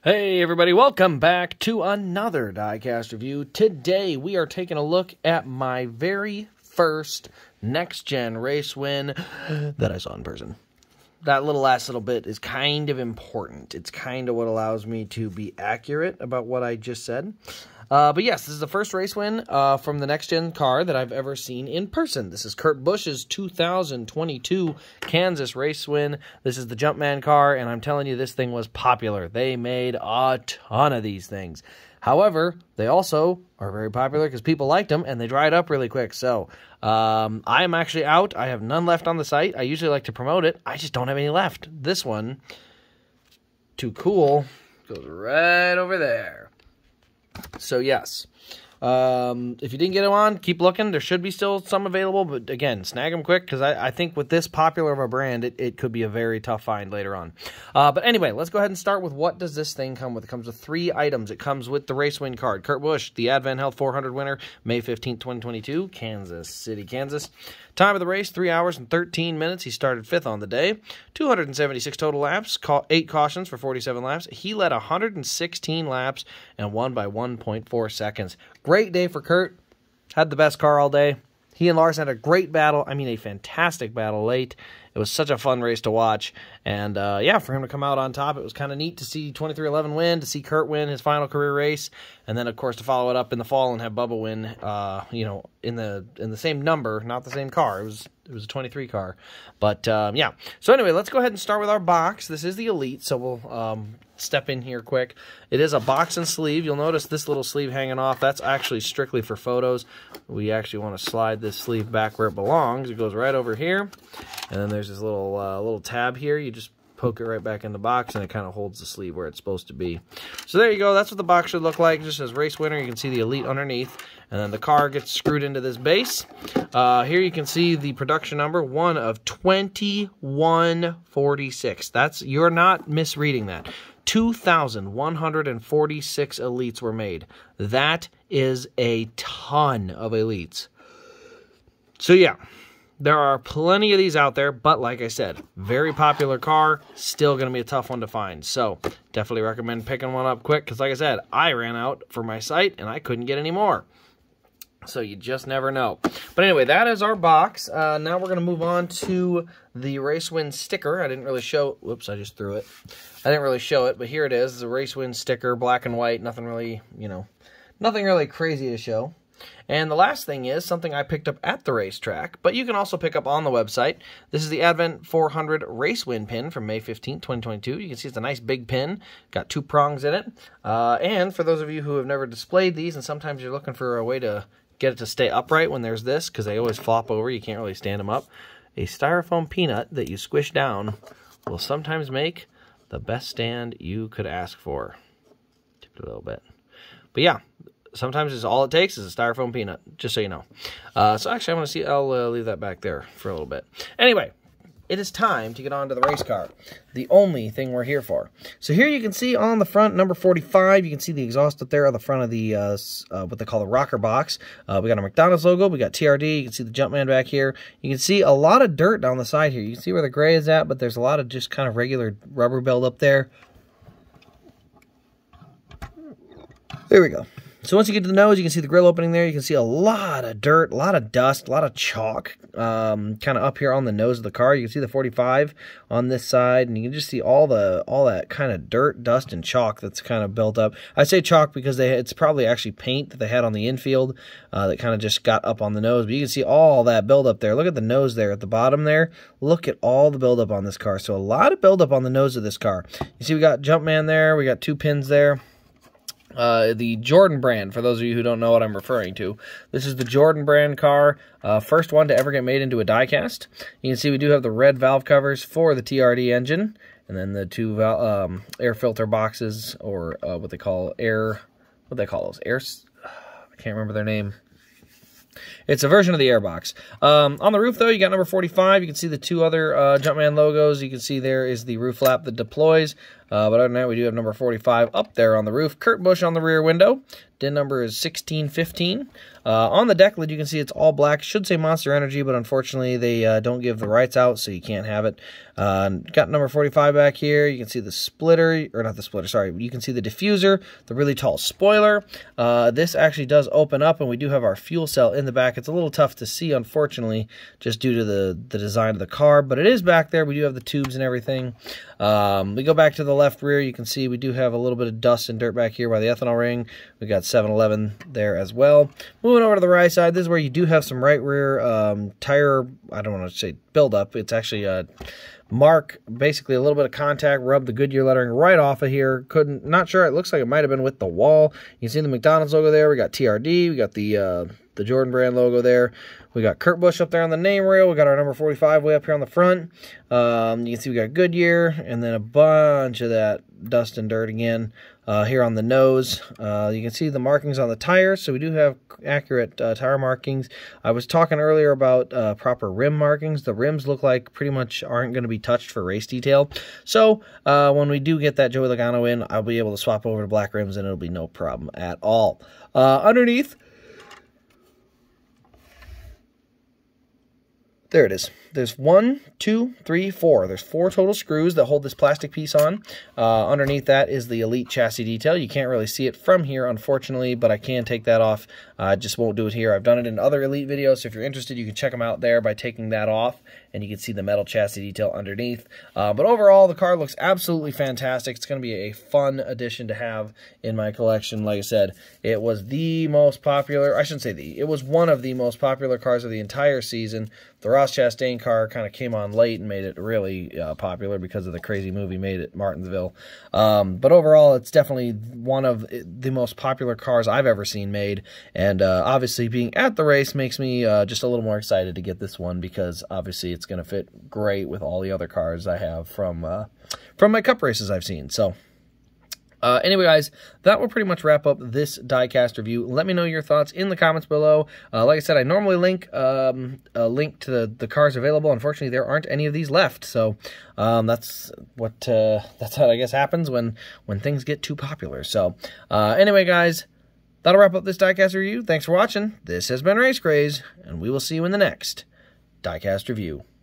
Hey everybody, welcome back to another Diecast review. Today we are taking a look at my very first next-gen race win that I saw in person. That last little bit is kind of important. It's kind of what allows me to be accurate about what I just said. But yes, this is the first race win from the next-gen car that I've ever seen in person. This is Kurt Busch's 2022 Kansas race win. This is the Jumpman car, and I'm telling you, this thing was popular. They made a ton of these things. However, they also are very popular because people liked them, and they dried up really quick. So, I am actually out. I have none left on the site. I usually like to promote it. I just don't have any left. This one, too cool, goes right over there. So, yes, if you didn't get them on, keep looking. There should be still some available, but again, snag them quick because I think with this popular of a brand, it could be a very tough find later on. But anyway, let's go ahead and start with what does this thing come with. It comes with 3 items. It comes with the race win card. Kurt Busch, the Advent Health 400 winner, May 15th, 2022, Kansas City, Kansas. Time of the race, 3 hours and 13 minutes. He started 5th on the day. 276 total laps, 8 cautions for 47 laps. He led 116 laps and won by 1.4 seconds. Great day for Kurt. Had the best car all day. He and Larson had a great battle. I mean, a fantastic battle late. It was such a fun race to watch. And, yeah, for him to come out on top, it was kind of neat to see 23XI win, to see Kurt win his final career race, and then, of course, to follow it up in the fall and have Bubba win, you know, in the same number, not the same car. It was a 23 car. But, yeah. So, anyway, let's go ahead and start with our box. This is the Elite, so we'll step in here quick. It is a box and sleeve. You'll notice this little sleeve hanging off. That's actually strictly for photos. We actually want to slide this sleeve back where it belongs. It goes right over here. And then there's this little tab here. You just poke it right back in the box, and it kind of holds the sleeve where it's supposed to be. So there you go. That's what the box should look like. It just says race winner. You can see the Elite underneath. And then the car gets screwed into this base. Here you can see the production number, 1 of 2146. You're not misreading that. 2,146 Elites were made. That is a ton of Elites. So yeah, there are plenty of these out there, but like I said, very popular car, still going to be a tough one to find. So definitely recommend picking one up quick because like I said, I ran out for my site and I couldn't get any more. So you just never know. But anyway, that is our box. Now we're going to move on to the Race Win sticker. I didn't really show... Whoops, I just threw it. I didn't really show it, but here it is. It's a Race Win sticker, black and white. Nothing really, you know, nothing really crazy to show. And the last thing is something I picked up at the racetrack, but you can also pick up on the website. This is the Advent 400 Race Win pin from May 15th, 2022. You can see it's a nice big pin. Got 2 prongs in it. And for those of you who have never displayed these, and sometimes you're looking for a way to get it to stay upright when there's this, because they always flop over. You can't really stand them up. A styrofoam peanut that you squish down will sometimes make the best stand you could ask for. Tip it a little bit. But yeah, sometimes it's all it takes is a styrofoam peanut, just so you know. So actually, I'm going to see. I'll leave that back there for a little bit. Anyway, it is time to get on to the race car, the only thing we're here for. So here you can see on the front, number 45, you can see the exhaust up there on the front of the, what they call the rocker box. We got a McDonald's logo, we got TRD, you can see the Jumpman back here. You can see a lot of dirt down the side here. You can see where the gray is at, but there's a lot of just kind of regular rubber build up there. There we go. So once you get to the nose, you can see the grill opening there. You can see a lot of dirt, a lot of dust, a lot of chalk kind of up here on the nose of the car. You can see the 45 on this side, and you can just see all that kind of dirt, dust, and chalk that's kind of built up. I say chalk because it's probably actually paint that they had on the infield that kind of just got up on the nose. But you can see all that buildup there. Look at the nose there at the bottom there. Look at all the buildup on this car. So a lot of buildup on the nose of this car. You see we got Jumpman there. We got 2 pins there. The Jordan brand, for those of you who don't know what I'm referring to. This is the Jordan brand car, first one to ever get made into a diecast. You can see we do have the red valve covers for the TRD engine, and then the 2 air filter boxes, or what they call those? I can't remember their name. It's a version of the airbox. On the roof, though, you got number 45. You can see the 2 other Jumpman logos. You can see there is the roof flap that deploys. But other than that, we do have number 45 up there on the roof. Kurt Busch on the rear window. DIN number is 1615. On the deck lid, you can see it's all black. Should say Monster Energy, but unfortunately, they don't give the rights out, so you can't have it. Got number 45 back here. You can see the splitter, or not the splitter, sorry. You can see the diffuser, the really tall spoiler. This actually does open up, and we do have our fuel cell in the back. It's a little tough to see, unfortunately, just due to the design of the car, but it is back there. We do have the tubes and everything. We go back to the left rear. You can see we do have a little bit of dust and dirt back here by the ethanol ring. We got 7-Eleven there as well. Moving over to the right side, this is where you do have some right rear tire, I don't want to say buildup. It's actually a mark, basically a little bit of contact, rubbed the Goodyear lettering right off of here. Not sure, it looks like it might have been with the wall. You can see the McDonald's logo there. We got TRD, we got the Jordan brand logo there. We got Kurt Busch up there on the name rail. We got our number 45 way up here on the front. You can see we got Goodyear, and then a bunch of that dust and dirt again here on the nose. You can see the markings on the tires, so we do have accurate tire markings. I was talking earlier about proper rim markings. The rims look like pretty much aren't going to be touched for race detail. So when we do get that Joey Logano in, I'll be able to swap over to black rims, and it'll be no problem at all. Underneath, there it is. There's 1, 2, 3, 4. There's 4 total screws that hold this plastic piece on. Underneath that is the Elite chassis detail. You can't really see it from here, unfortunately, but I can take that off. I just won't do it here. I've done it in other Elite videos, so if you're interested, you can check them out there by taking that off, and you can see the metal chassis detail underneath. But overall, the car looks absolutely fantastic. It's going to be a fun addition to have in my collection. Like I said, it was the most popular, I shouldn't say it was one of the most popular cars of the entire season. The Ross Chastain car kind of came on late and made it really popular because of the crazy movie made at Martinsville. But overall, it's definitely one of the most popular cars I've ever seen made. And obviously, being at the race makes me just a little more excited to get this one, because obviously it's going to fit great with all the other cars I have from my Cup races I've seen. So anyway, guys, that will pretty much wrap up this diecast review. Let me know your thoughts in the comments below. Like I said, I normally link a link to the cars available. Unfortunately, there aren't any of these left, so that's how I guess happens when things get too popular. So anyway, guys, that'll wrap up this diecast review. Thanks for watching. This has been Race Craze, and we will see you in the next diecast review.